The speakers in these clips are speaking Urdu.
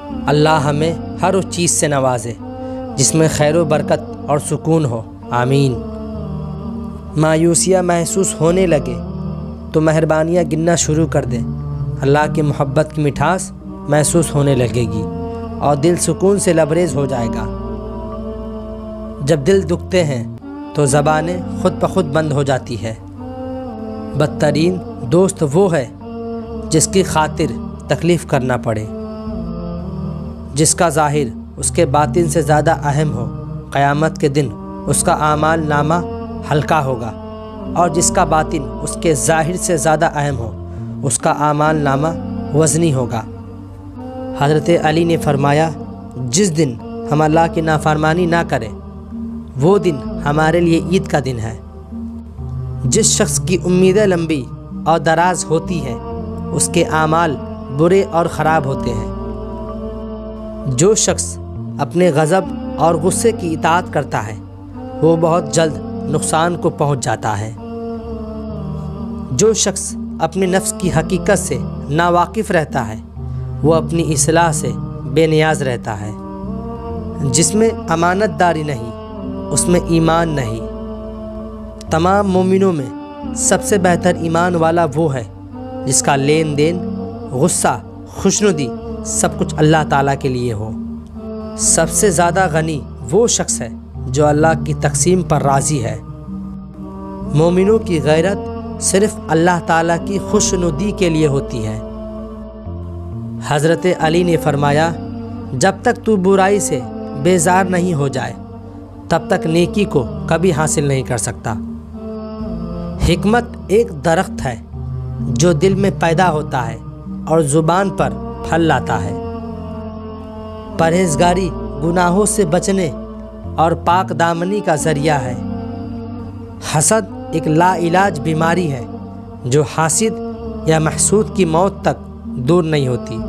اللہ ہمیں ہر اس چیز سے نوازے جس میں خیر و برکت اور سکون ہو، آمین۔ مایوسیاں محسوس ہونے لگے تو مہربانیاں گننا شروع کر دیں، اللہ کی محبت کی مٹھاس محسوس ہونے لگے گی اور دل سکون سے لبریز ہو جائے گا۔ جب دل دکھتے ہیں تو زبانیں خود بخود بند ہو جاتی ہے۔ بدترین دوست وہ ہے جس کی خاطر تکلیف کرنا پڑے، جس کا ظاہر اس کے باطن سے زیادہ اہم ہو۔ قیامت کے دن اس کا اعمال نامہ ہلکا ہوگا، اور جس کا باطن اس کے ظاہر سے زیادہ اہم ہو اس کا اعمال نامہ وزنی ہوگا۔ حضرت علی نے فرمایا، جس دن ہم اللہ کی نافرمانی نہ کریں وہ دن ہمارے لیے عید کا دن ہے۔ جس شخص کی امیدیں لمبی اور دراز ہوتی ہیں اس کے اعمال برے اور خراب ہوتے ہیں۔ جو شخص اپنے غضب اور غصے کی اطاعت کرتا ہے وہ بہت جلد نقصان کو پہنچ جاتا ہے۔ جو شخص اپنے نفس کی حقیقت سے ناواقف رہتا ہے وہ اپنی اصلاح سے بے نیاز رہتا ہے۔ جس میں امانت داری نہیں اس میں ایمان نہیں۔ تمام مومنوں میں سب سے بہتر ایمان والا وہ ہے جس کا لین دین، غصہ، خوشنودی سب کچھ اللہ تعالیٰ کے لیے ہو۔ سب سے زیادہ غنی وہ شخص ہے جو اللہ کی تقسیم پر راضی ہے۔ مومنوں کی غیرت صرف اللہ تعالیٰ کی خوشنودی کے لیے ہوتی ہے۔ حضرت علی نے فرمایا، جب تک تو برائی سے بیزار نہیں ہو جائے تب تک نیکی کو کبھی حاصل نہیں کر سکتا۔ حکمت ایک درخت ہے جو دل میں پیدا ہوتا ہے اور زبان پر پھل لاتا ہے۔ پرہیزگاری گناہوں سے بچنے اور پاک دامنی کا ذریعہ ہے۔ حسد ایک لا علاج بیماری ہے جو حاسد یا محسود کی موت تک دور نہیں ہوتی۔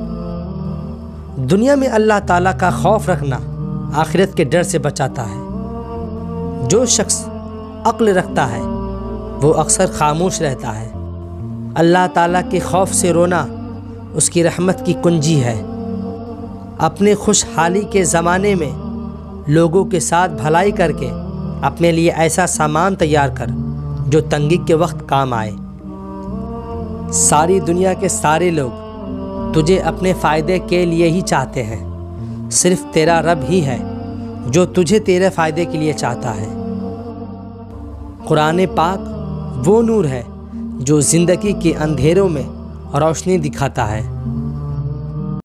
دنیا میں اللہ تعالیٰ کا خوف رکھنا آخرت کے ڈر سے بچاتا ہے۔ جو شخص عقل رکھتا ہے وہ اکثر خاموش رہتا ہے۔ اللہ تعالیٰ کے خوف سے رونا اس کی رحمت کی کنجی ہے۔ اپنے خوشحالی کے زمانے میں لوگوں کے ساتھ بھلائی کر کے اپنے لیے ایسا سامان تیار کر جو تنگی کے وقت کام آئے۔ ساری دنیا کے سارے لوگ تجھے اپنے فائدے کے لیے ہی چاہتے ہیں، صرف تیرا رب ہی ہے جو تجھے تیرے فائدے کے لیے چاہتا ہے۔ قرآن پاک وہ نور ہے جو زندگی کے اندھیروں میں روشنی دکھاتا ہے۔